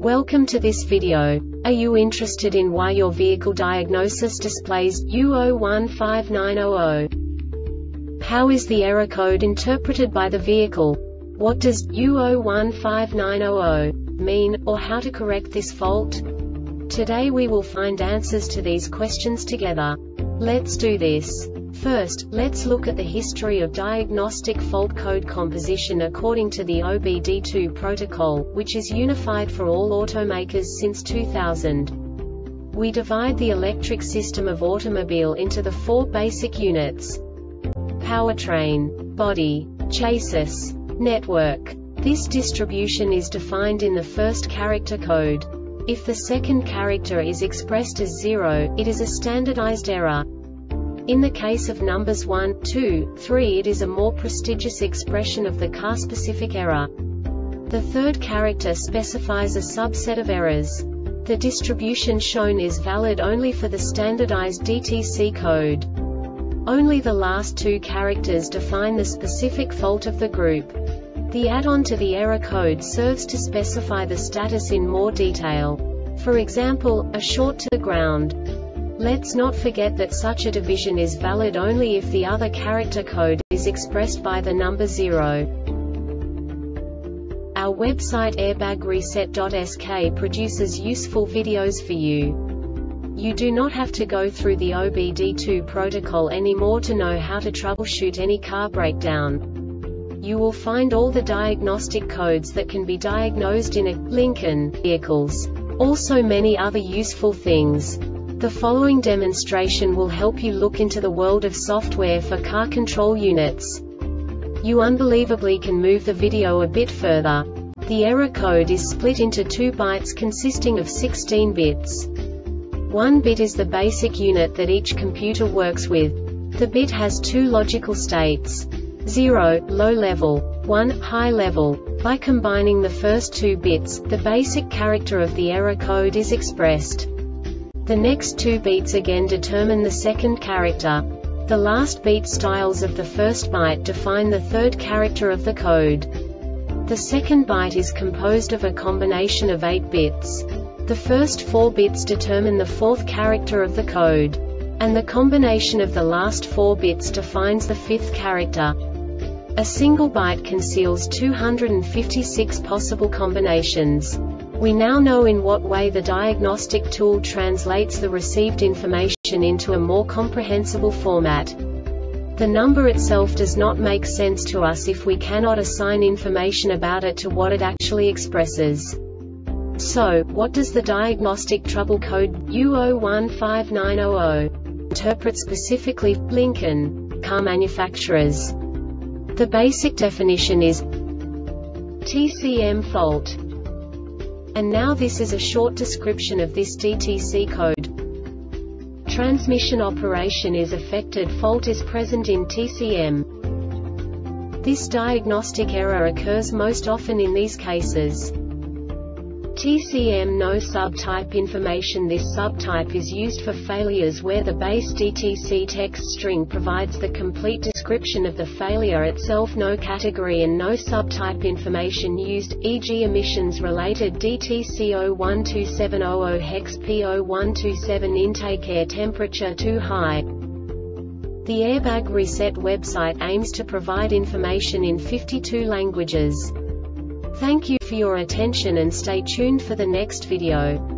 Welcome to this video. Are you interested in why your vehicle diagnosis displays U015900? How is the error code interpreted by the vehicle? What does U015900 mean, or how to correct this fault? Today we will find answers to these questions together. Let's do this. First, let's look at the history of diagnostic fault code composition according to the OBD2 protocol, which is unified for all automakers since 2000. We divide the electric system of automobile into the four basic units: powertrain, body, chassis, network. This distribution is defined in the first character code. If the second character is expressed as 0, it is a standardized error. In the case of numbers 1, 2, 3, it is a more prestigious expression of the car-specific error. The third character specifies a subset of errors. The distribution shown is valid only for the standardized DTC code. Only the last two characters define the specific fault of the group. The add-on to the error code serves to specify the status in more detail. For example, a short to the ground. Let's not forget that such a division is valid only if the other character code is expressed by the number 0. Our website airbagreset.sk produces useful videos for you. You do not have to go through the OBD2 protocol anymore to know how to troubleshoot any car breakdown. You will find all the diagnostic codes that can be diagnosed in a Lincoln vehicles. Also many other useful things. The following demonstration will help you look into the world of software for car control units. You unbelievably can move the video a bit further. The error code is split into 2 bytes consisting of 16 bits. 1 bit is the basic unit that each computer works with. The bit has 2 logical states: 0, low level, 1, high level. By combining the first 2 bits, the basic character of the error code is expressed. The next 2 beats again determine the second character. The last beat styles of the first byte define the third character of the code. The second byte is composed of a combination of 8 bits. The first 4 bits determine the fourth character of the code. And the combination of the last 4 bits defines the fifth character. A single byte conceals 256 possible combinations. We now know in what way the diagnostic tool translates the received information into a more comprehensible format. The number itself does not make sense to us if we cannot assign information about it to what it actually expresses. So, what does the diagnostic trouble code U015900 interpret specifically for Lincoln car manufacturers? The basic definition is TCM fault. And now this is a short description of this DTC code. Transmission operation is affected. Fault is present in TCM. This diagnostic error occurs most often in these cases: TCM no subtype information. This subtype is used for failures where the base DTC text string provides the complete description of the failure itself, no category and no subtype information used, e.g. emissions related DTC 012700 hex P0127 intake, air temperature too high. The Airbag Reset website aims to provide information in 52 languages. Thank you for your attention and stay tuned for the next video.